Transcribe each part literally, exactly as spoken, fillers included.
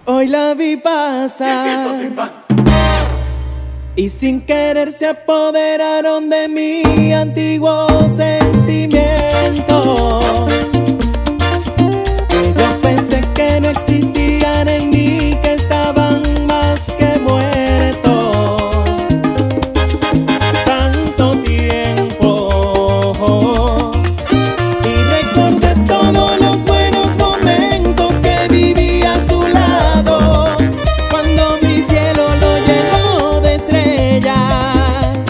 Hoy la vi pasar y sin querer se apoderaron de mi antiguo sentimiento, que yo pensé que no existían en mí, que estaban más que muertos. Tanto tiempo y recordé todos los buenos momentos que viví a su lado, cuando mi cielo lo llenó de estrellas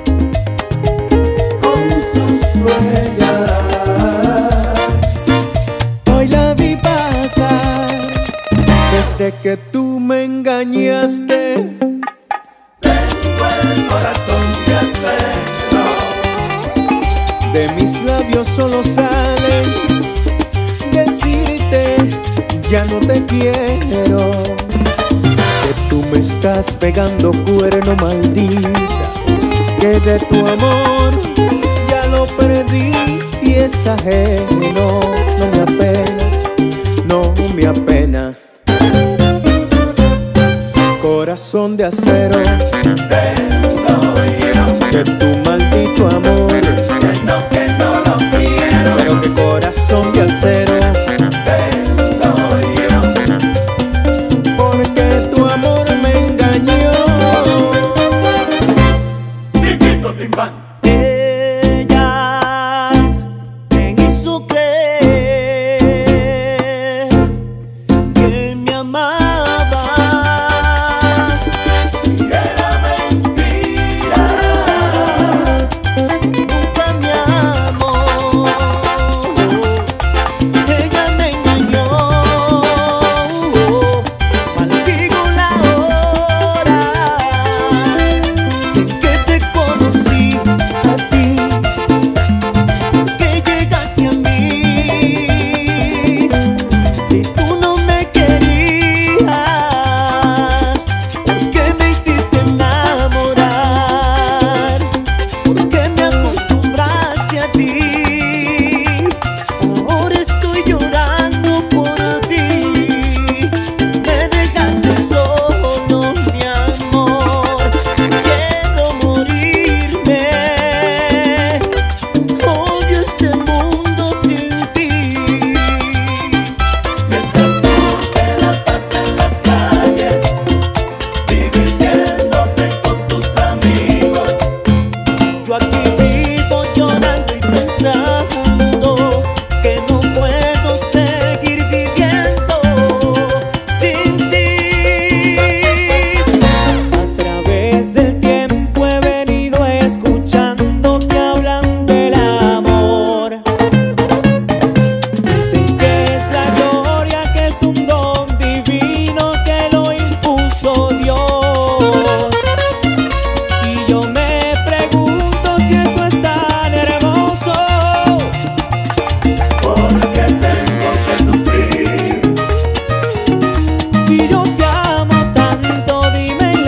con sus huellas. Hoy la vi pasar. Desde que tú me engañaste, tengo el corazón de acero. De mis labios solo sale decirte ya no te quiero, que tú me estás pegando cuerno, maldita, que de tu amor ya lo perdí y es ajeno. No me apena, no me apena. Corazón de acero, tengo yo, que tu maldito amor, que no, que no lo quiero. Pero que corazón de acero, tengo yo, porque tu amor me engañó. Chiquito Timbán. Ella me hizo creer que me amaba.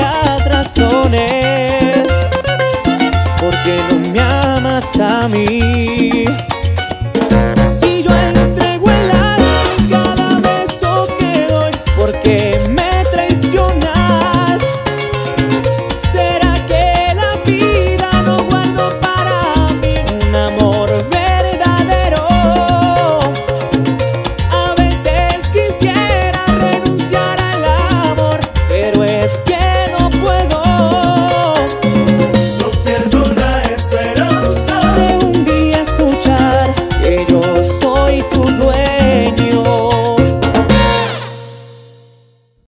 ¿Por qué no me amas a mí?